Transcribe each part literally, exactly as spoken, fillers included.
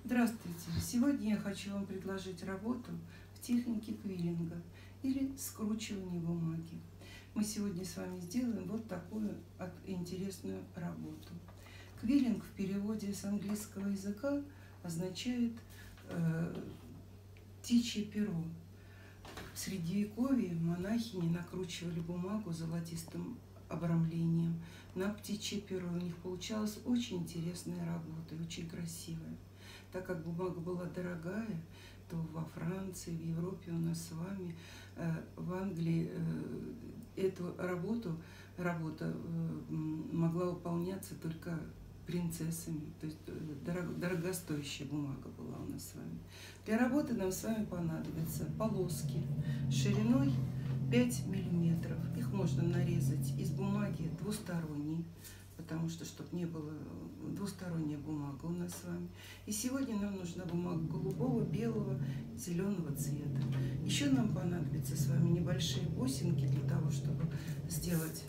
Здравствуйте! Сегодня я хочу вам предложить работу в технике квиллинга или скручивания бумаги. Мы сегодня с вами сделаем вот такую интересную работу. Квиллинг в переводе с английского языка означает э, птичье перо. В Средневековье монахини накручивали бумагу золотистым обрамлением на птичье перо. У них получалась очень интересная работа и очень красивая. Так как бумага была дорогая, то во Франции, в Европе у нас с вами, в Англии эту работу, работа могла выполняться только принцессами. То есть дорогостоящая бумага была у нас с вами. Для работы нам с вами понадобятся полоски шириной пять миллиметров. Их можно нарезать из бумаги двусторонней, потому что, чтобы не было двусторонняя бумага у нас с вами. И сегодня нам нужна бумага голубого, белого, зеленого цвета. Еще нам понадобятся с вами небольшие бусинки для того, чтобы сделать,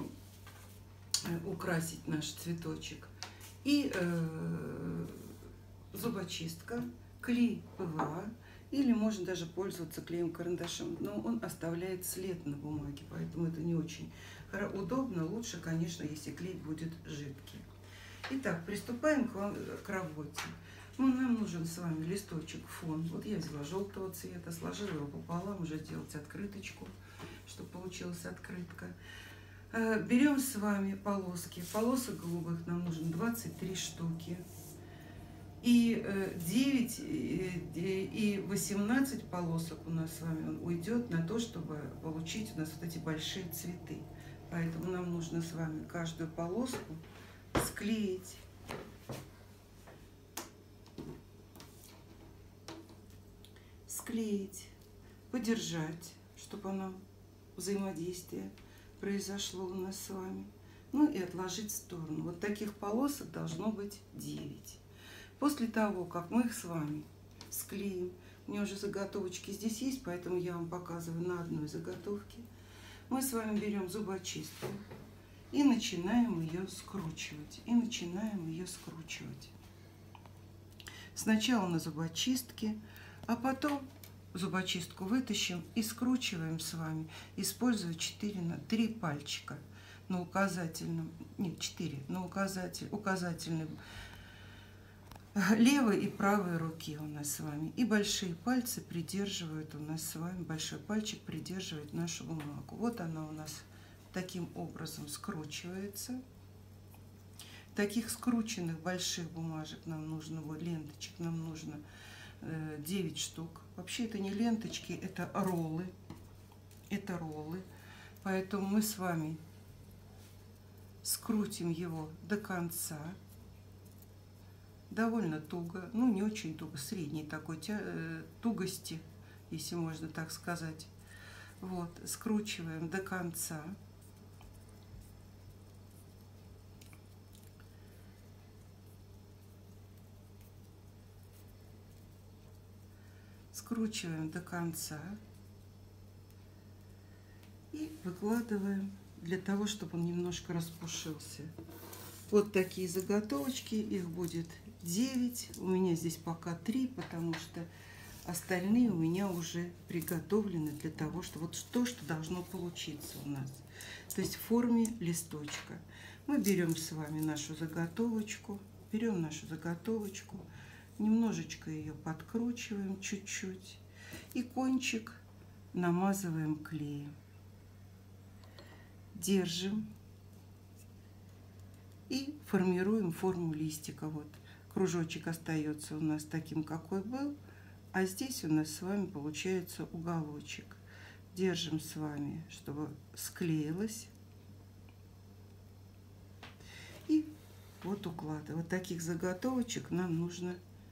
украсить наш цветочек. И э, зубочистка, клей пэ вэ а, или можно даже пользоваться клеем-карандашом, но он оставляет след на бумаге, поэтому это не очень удобно. Лучше, конечно, если клей будет жидкий. Итак, приступаем к, к работе. Ну, нам нужен с вами листочек фон. Вот я взяла желтого цвета, сложила его пополам, уже сделать открыточку, чтобы получилась открытка. Берем с вами полоски. Полосок голубых нам нужно двадцать три штуки. И девять и восемнадцать полосок у нас с вами уйдет на то, чтобы получить у нас вот эти большие цветы. Поэтому нам нужно с вами каждую полоску склеить. Склеить, подержать, чтобы оно взаимодействие произошло у нас с вами. Ну и отложить в сторону. Вот таких полосок должно быть девять. После того, как мы их с вами склеим, у меня уже заготовочки здесь есть, поэтому я вам показываю на одной заготовке. Мы с вами берем зубочистку и начинаем ее скручивать. И начинаем ее скручивать. Сначала на зубочистке, а потом зубочистку вытащим и скручиваем с вами, используя четыре, три пальчика на указательном, нет, четыре, на указатель, указательный левой и правой руки у нас с вами. И большие пальцы придерживают у нас с вами, большой пальчик придерживает нашу бумагу. Вот она у нас таким образом скручивается. Таких скрученных больших бумажек нам нужно, вот ленточек нам нужно девять штук. Вообще это не ленточки, это роллы. Это роллы. Поэтому мы с вами скрутим его до конца. Довольно туго, ну не очень туго, средней такой тя тугости, если можно так сказать. Вот, скручиваем до конца. Скручиваем до конца и выкладываем для того, чтобы он немножко распушился. Вот такие заготовочки, их будет девять. У меня здесь пока три, потому что остальные у меня уже приготовлены для того, что вот то, что должно получиться у нас. То есть в форме листочка. Мы берем с вами нашу заготовочку, берем нашу заготовочку, немножечко ее подкручиваем чуть-чуть и кончик намазываем клеем. Держим и формируем форму листика. Вот кружочек остается у нас таким, какой был, а здесь у нас с вами получается уголочек. Держим с вами, чтобы склеилось. И вот укладываем. Вот таких заготовочек нам нужно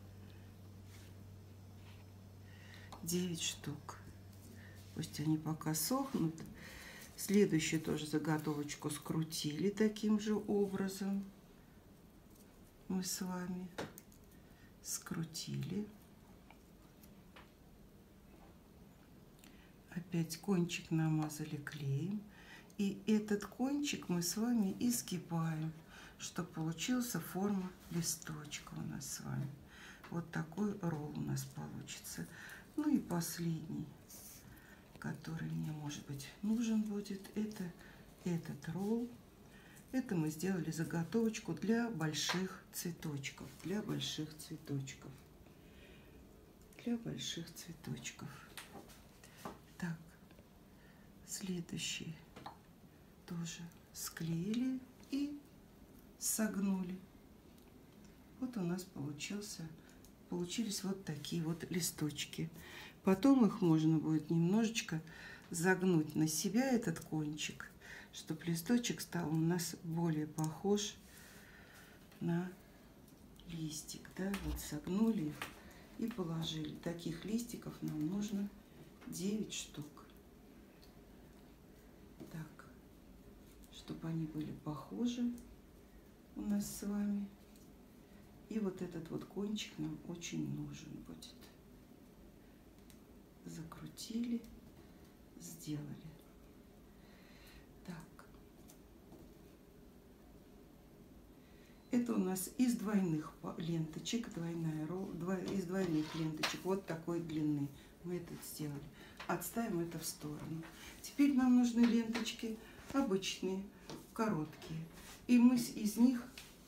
девять штук. Пусть они пока сохнут. Следующую тоже заготовочку скрутили таким же образом. Мы с вами скрутили. Опять кончик намазали клеем. И этот кончик мы с вами изгибаем, чтобы получился форма листочка у нас с вами. Вот такой ролл у нас получится. Ну и последний, который мне, может быть, нужен будет, это этот ролл. Это мы сделали заготовочку для больших цветочков. Для больших цветочков. Для больших цветочков. Так, следующий тоже склеили и согнули. Вот у нас получился, получились вот такие вот листочки. Потом их можно будет немножечко загнуть на себя, этот кончик, чтобы листочек стал у нас более похож на листик. Да? Вот согнули их и положили. Таких листиков нам нужно девять штук. Так, чтобы они были похожи у нас с вами. И вот этот вот кончик нам очень нужен будет. Закрутили, сделали. Так. Это у нас из двойных ленточек, двойная, из двойных ленточек вот такой длины. Мы это сделали. Отставим это в сторону. Теперь нам нужны ленточки обычные, короткие. И мы из них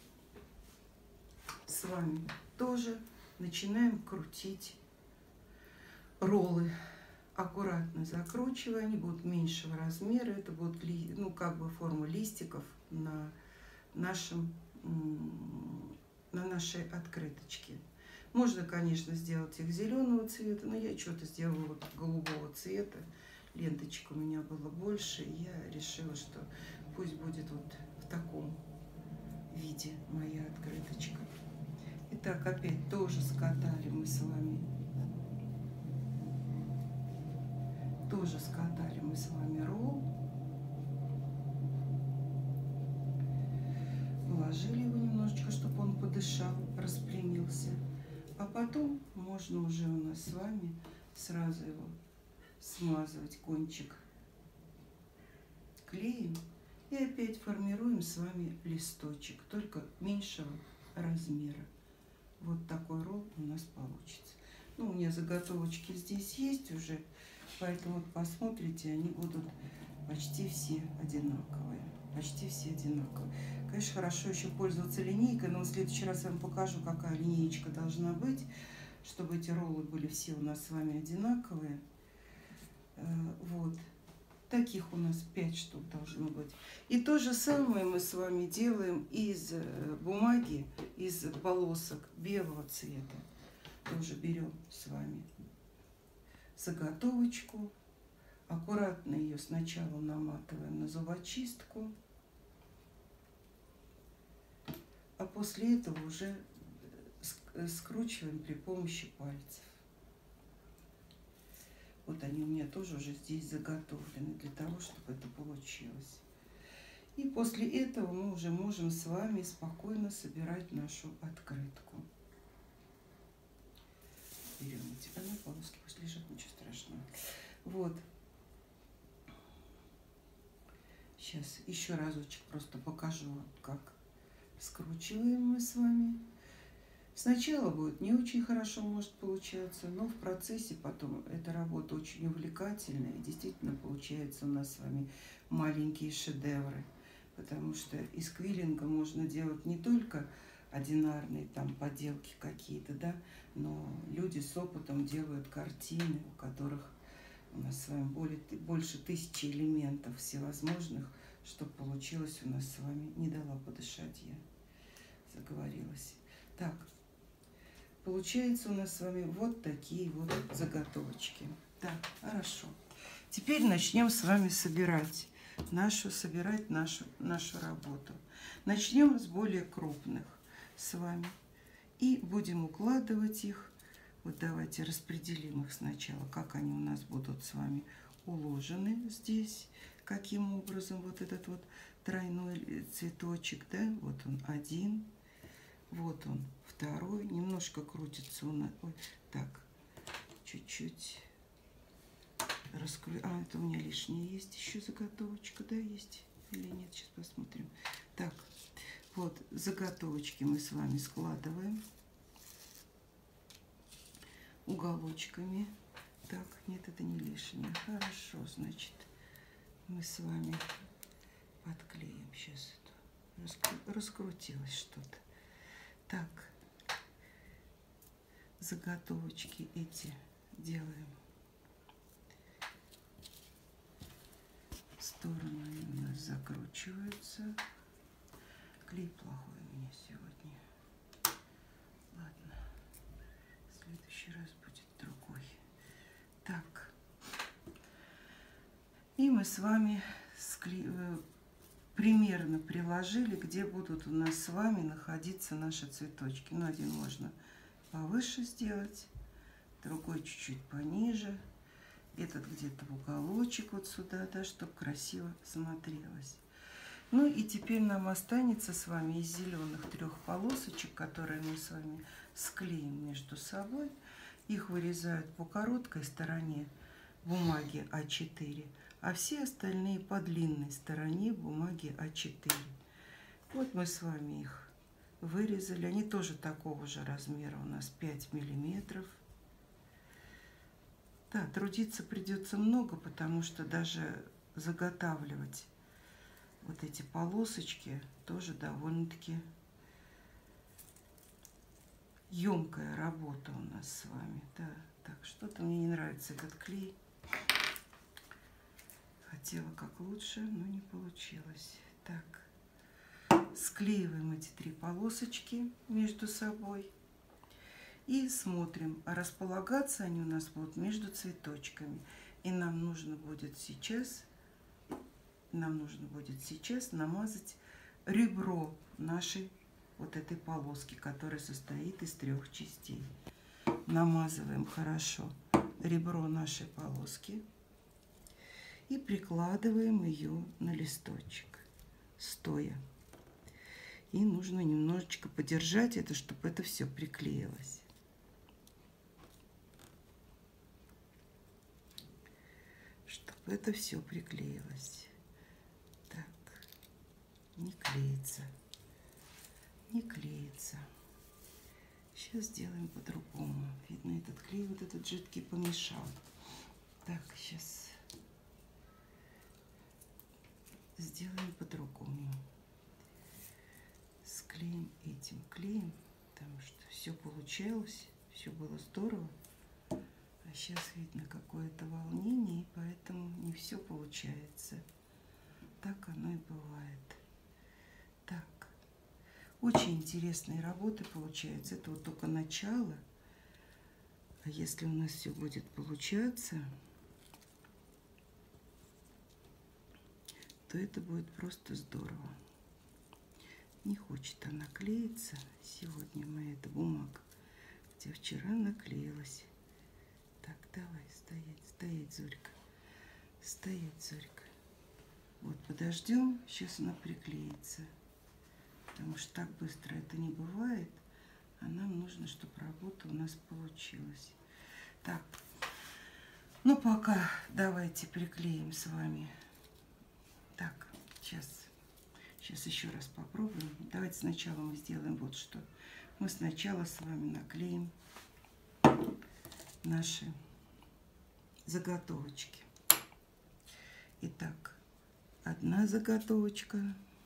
с вами тоже начинаем крутить роллы. Аккуратно закручивая, они будут меньшего размера. Это будут, ну, как бы форма листиков на нашем, на нашей открыточке. Можно, конечно, сделать их зеленого цвета, но я что-то сделала вот голубого цвета. Ленточек у меня было больше, и я решила, что пусть будет вот в таком виде моя открыточка. Итак, опять тоже скатали мы с вами. Тоже скатали мы с вами ролл. Положили его немножечко, чтобы он подышал, распрямился. А потом можно уже у нас с вами сразу его смазывать, кончик клеем. И опять формируем с вами листочек, только меньшего размера. Вот такой ролл у нас получится. Ну, у меня заготовочки здесь есть уже, поэтому вот посмотрите, они будут почти все одинаковые. Почти все одинаковые. Конечно, хорошо еще пользоваться линейкой, но в следующий раз я вам покажу, какая линеечка должна быть, чтобы эти роллы были все у нас с вами одинаковые. Вот. Таких у нас пять штук должно быть. И то же самое мы с вами делаем из бумаги, из полосок белого цвета. Тоже берем с вами заготовочку. Аккуратно ее сначала наматываем на зубочистку. А после этого уже скручиваем при помощи пальцев. Вот они у меня тоже уже здесь заготовлены для того, чтобы это получилось. И после этого мы уже можем с вами спокойно собирать нашу открытку. Берем эти а, полоски, пусть лежат, ничего страшного. Вот. Сейчас еще разочек просто покажу, как скручиваем мы с вами. Сначала будет не очень хорошо может получаться, но в процессе потом эта работа очень увлекательная. И действительно получается у нас с вами маленькие шедевры. Потому что из квиллинга можно делать не только одинарные там поделки какие-то, да, но люди с опытом делают картины, у которых у нас с вами более, больше тысячи элементов всевозможных, чтобы получилось у нас с вами. Не дала подышать я, заговорилась. Так. Получается у нас с вами вот такие вот заготовочки. Так, хорошо. Теперь начнем с вами собирать нашу, собирать нашу, нашу работу. Начнем с более крупных с вами. И будем укладывать их. Вот давайте распределим их сначала, как они у нас будут с вами уложены здесь. Каким образом вот этот вот тройной цветочек, да, вот он один. Вот он, второй, немножко крутится он. Ой, так, чуть-чуть раскрою. А, это у меня лишнее есть еще заготовочка, да, есть или нет? Сейчас посмотрим. Так, вот заготовочки мы с вами складываем. уголочками. Так, нет, это не лишнее. Хорошо, значит, мы с вами подклеим сейчас это. Раскрутилось что-то. Так, заготовочки эти делаем. Стороны у нас закручиваются. Клей плохой у меня сегодня. Ладно, в следующий раз будет другой. Так, и мы с вами скле... примерно приложили, где будут у нас с вами находиться наши цветочки. Ну, один можно повыше сделать, другой чуть-чуть пониже. Этот где-то в уголочек вот сюда, да, чтобы красиво смотрелось. Ну и теперь нам останется с вами из зеленых трех полосочек, которые мы с вами склеим между собой. Их вырезают по короткой стороне бумаги а четыре, а все остальные по длинной стороне бумаги а четыре. Вот мы с вами их вырезали. Они тоже такого же размера, у нас пять миллиметров. Да, трудиться придется много, потому что даже заготавливать вот эти полосочки тоже довольно-таки емкая работа у нас с вами. Да, так, что-то мне не нравится этот клей. Хотела как лучше, но не получилось. Так, склеиваем эти три полосочки между собой. И смотрим, а располагаться они у нас будут между цветочками. И нам нужно будет сейчас, нам нужно будет сейчас намазать ребро нашей вот этой полоски, которая состоит из трех частей. Намазываем хорошо ребро нашей полоски и прикладываем ее на листочек, стоя. И нужно немножечко подержать это, чтобы это все приклеилось. Это все приклеилось. Так, не клеится, не клеится. Сейчас сделаем по-другому. Видно, этот клей, вот этот жидкий помешал. Так, сейчас сделаем по-другому. Склеим этим клеем, потому что все получалось, все было здорово. А сейчас видно какое-то волнение, и поэтому не все получается. Так оно и бывает. Так, очень интересные работы получаются. Это вот только начало. А если у нас все будет получаться, то это будет просто здорово. Не хочет она клеиться сегодня моя эта бумага, хотя вчера наклеилась. Так, давай, стоять, стоять, Зорька. Стоять, Зорька. Вот, подождем, сейчас она приклеится. Потому что так быстро это не бывает. А нам нужно, чтобы работа у нас получилась. Так, ну пока давайте приклеим с вами. Так, сейчас, сейчас еще раз попробуем. Давайте сначала мы сделаем вот что. Мы сначала с вами наклеим наши заготовочки. Итак, одна заготовочка,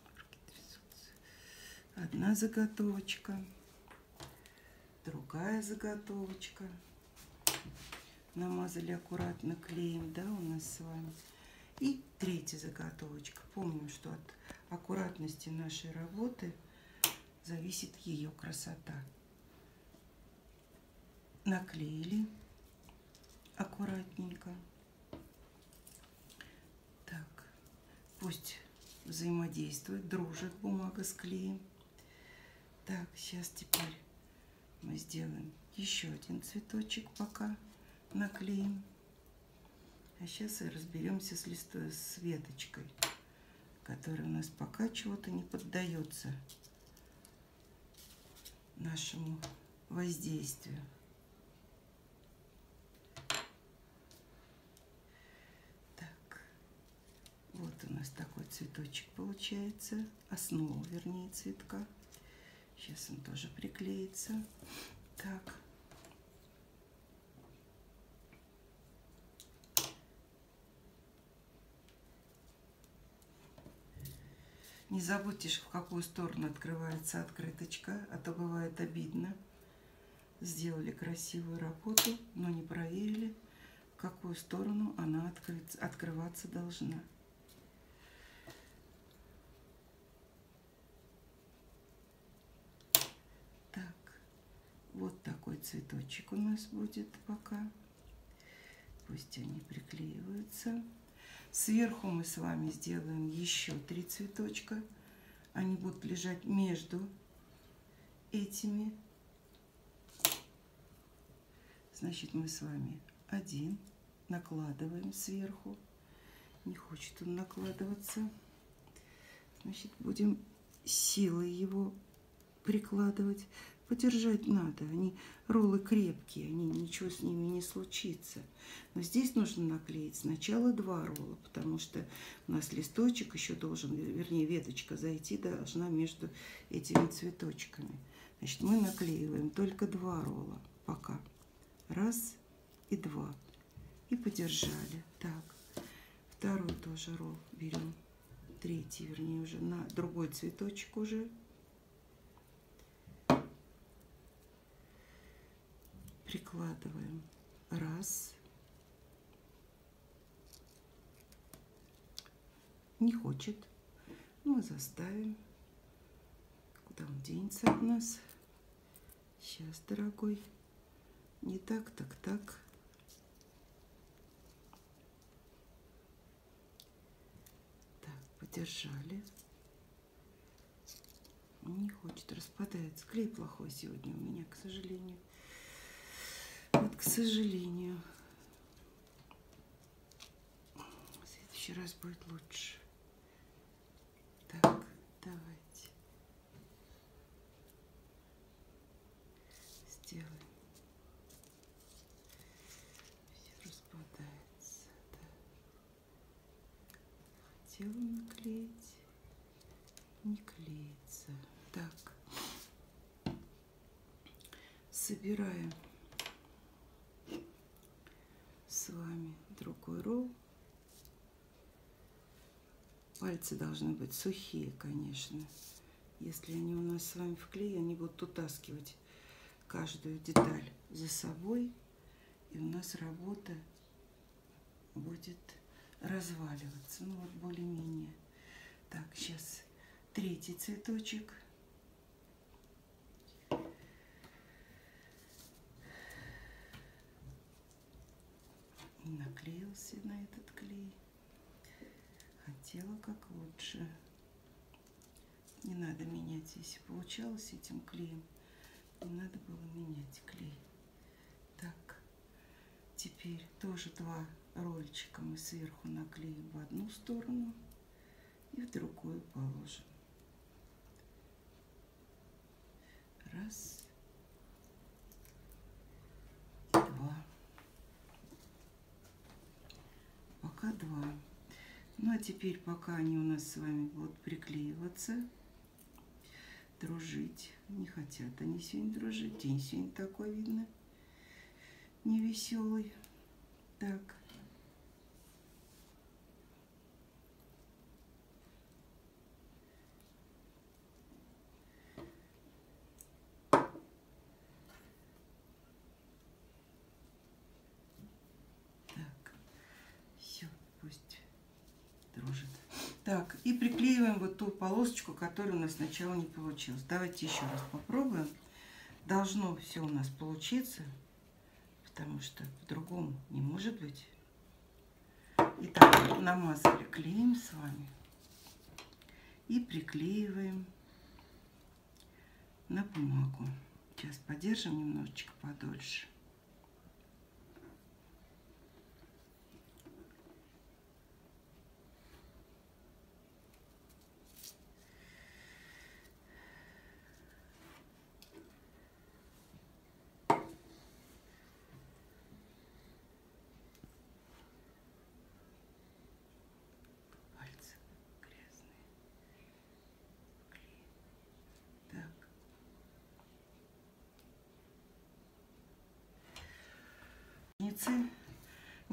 одна заготовочка, другая заготовочка. Намазали аккуратно клеем, да, у нас с вами. И третья заготовочка. Помним, что от аккуратности нашей работы зависит ее красота. Наклеили аккуратненько. Так, пусть взаимодействует, дружит бумага с клеем. Так, сейчас теперь мы сделаем еще один цветочек, пока наклеим. А сейчас и разберемся с листой, с веточкой, которая у нас пока чего-то не поддается нашему воздействию. Вот у нас такой цветочек получается, основа, вернее, цветка. Сейчас он тоже приклеится. Так, Не забудьте, в какую сторону открывается открыточка, а то бывает обидно. Сделали красивую работу, но не проверили, в какую сторону она открыть, открываться должна. Так, вот такой цветочек у нас будет пока. Пусть они приклеиваются. Сверху мы с вами сделаем еще три цветочка. Они будут лежать между этими. Значит, мы с вами один накладываем сверху. Не хочет он накладываться. Значит, будем силой его прикладывать. Подержать надо. Они роллы крепкие, они, ничего с ними не случится. Но здесь нужно наклеить сначала два ролла, потому что у нас листочек еще должен, вернее, веточка зайти должна между этими цветочками. Значит, мы наклеиваем только два ролла пока. Раз и два. И подержали. Так, второй тоже ролл берем. Третий, вернее, уже на другой цветочек уже. Прикладываем. Раз. Не хочет. Мы заставим. Куда он денется от нас? Сейчас, дорогой. Не так, так, так. Так, подержали. Не хочет, распадается. Клей плохой сегодня у меня, к сожалению. Вот, к сожалению. В следующий раз будет лучше. Так, давайте. Сделаем. Все распадается. Да. Хотела наклеить. Не клеится. Так. Собираем с вами другой ролл. Пальцы должны быть сухие, конечно. Если они у нас с вами в клей, они будут утаскивать каждую деталь за собой. И у нас работа будет разваливаться. Ну вот более-менее. Так, сейчас третий цветочек. Наклеился на этот клей. Хотела как лучше. Не надо менять, если получалось этим клеем. Не надо было менять клей. Так, теперь тоже два рольчика мы сверху наклеим в одну сторону и в другую положим. Раз, два. Пока два. Ну а теперь, пока они у нас с вами будут приклеиваться, дружить. Не хотят они сегодня дружить. День сегодня такой, видно, невеселый. Так. Так. Все, пусть дружит. Так, и приклеиваем вот ту полосочку, которая у нас сначала не получилась. Давайте еще раз попробуем. Должно все у нас получиться, потому что по-другому не может быть. Итак, намазали клеем с вами и приклеиваем на бумагу. Сейчас подержим немножечко подольше.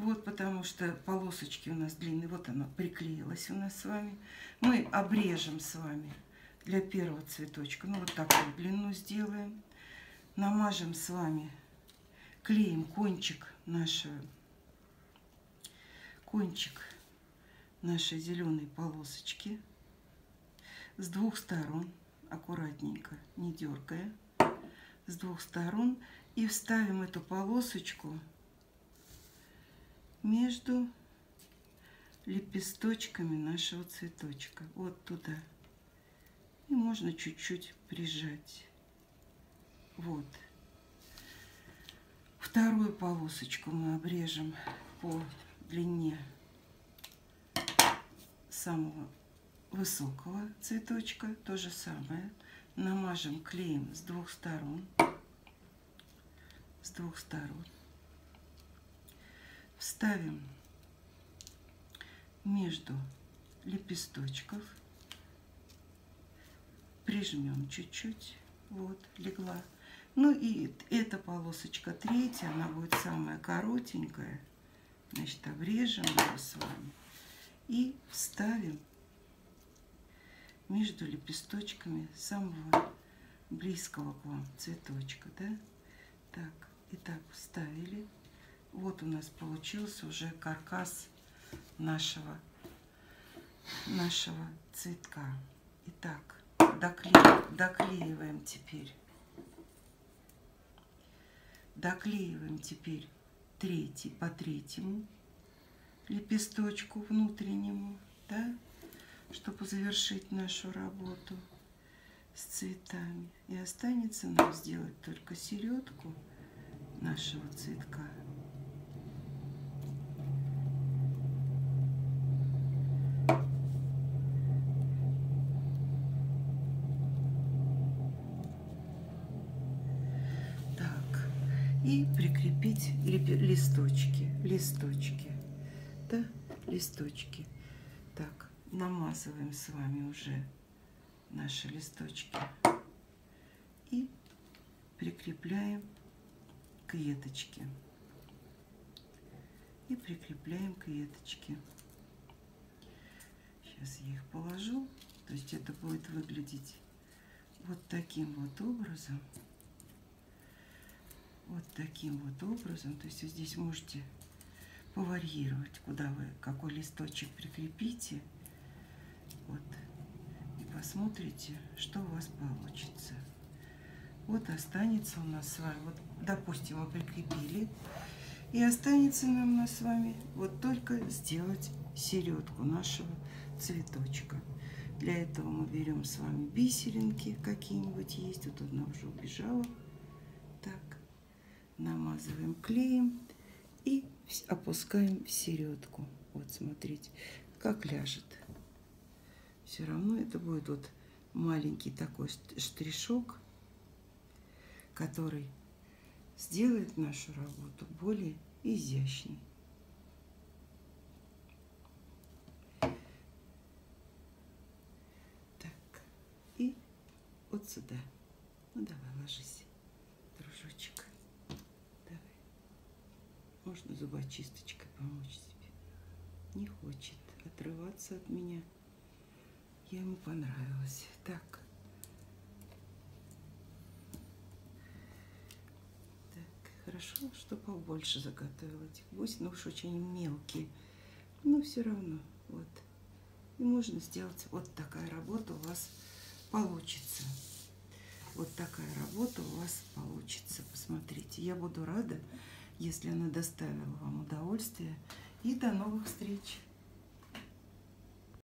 вот потому что полосочки у нас длинные. Вот она приклеилась у нас с вами. Мы обрежем с вами для первого цветочка. Ну, вот такую длину сделаем. Намажем с вами клеем кончик нашего, кончик нашей зеленой полосочки с двух сторон, аккуратненько, не дергая, с двух сторон, и вставим эту полосочку между лепесточками нашего цветочка, вот туда. И можно чуть-чуть прижать. Вот. Вторую полосочку мы обрежем по длине самого высокого цветочка. То же самое. Намажем клеем с двух сторон. С двух сторон. Вставим между лепесточков. Прижмем чуть-чуть. Вот, легла. Ну и эта полосочка третья, она будет самая коротенькая. Значит, обрежем ее с вами и вставим между лепесточками самого близкого к вам цветочка, да? Так, и так вставили. Вот у нас получился уже каркас нашего, нашего цветка. Итак, доклеиваем, доклеиваем теперь. Доклеиваем теперь третий по третьему лепесточку внутреннему, да, чтобы завершить нашу работу с цветами. И останется нам сделать только середку нашего цветка. И прикрепить листочки, листочки, да, листочки. Так, намазываем с вами уже наши листочки и прикрепляем к веточке. И прикрепляем к веточке. Сейчас я их положу, то есть это будет выглядеть вот таким вот образом. Вот таким вот образом. То есть вы здесь можете поварьировать, куда вы какой листочек прикрепите. Вот. И посмотрите, что у вас получится. Вот останется у нас с вами, вот, допустим, мы прикрепили. И останется нам нас с вами вот только сделать середку нашего цветочка. Для этого мы берем с вами бисеринки какие-нибудь есть. Вот одна уже убежала. Так. Намазываем клеем и опускаем в середку. Вот смотрите, как ляжет. Все равно это будет вот маленький такой штришок, который сделает нашу работу более изящной. Так, и вот сюда. Ну давай, ложись, дружочек. Можно зубочисточкой помочь себе. Не хочет отрываться от меня. Я ему понравилась. Так. Так, хорошо, что побольше заготовила этих бусин. Ну уж очень мелкие. Но все равно. Вот. И можно сделать вот такая работа у вас получится. Вот такая работа у вас получится. Посмотрите. Я буду рада, если она доставила вам удовольствие. И до новых встреч!